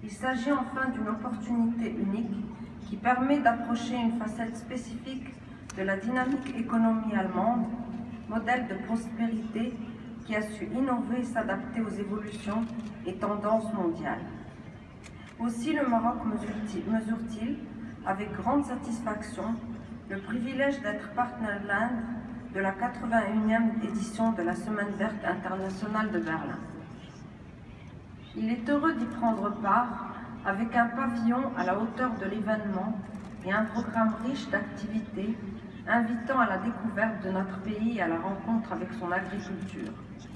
Il s'agit enfin d'une opportunité unique qui permet d'approcher une facette spécifique de la dynamique économie allemande, modèle de prospérité qui a su innover et s'adapter aux évolutions et tendances mondiales. Aussi le Maroc mesure-t-il, avec grande satisfaction, le privilège d'être partenaire de l'Inde de la 81e édition de la Semaine verte internationale de Berlin. Il est heureux d'y prendre part avec un pavillon à la hauteur de l'événement et un programme riche d'activités invitant à la découverte de notre pays et à la rencontre avec son agriculture.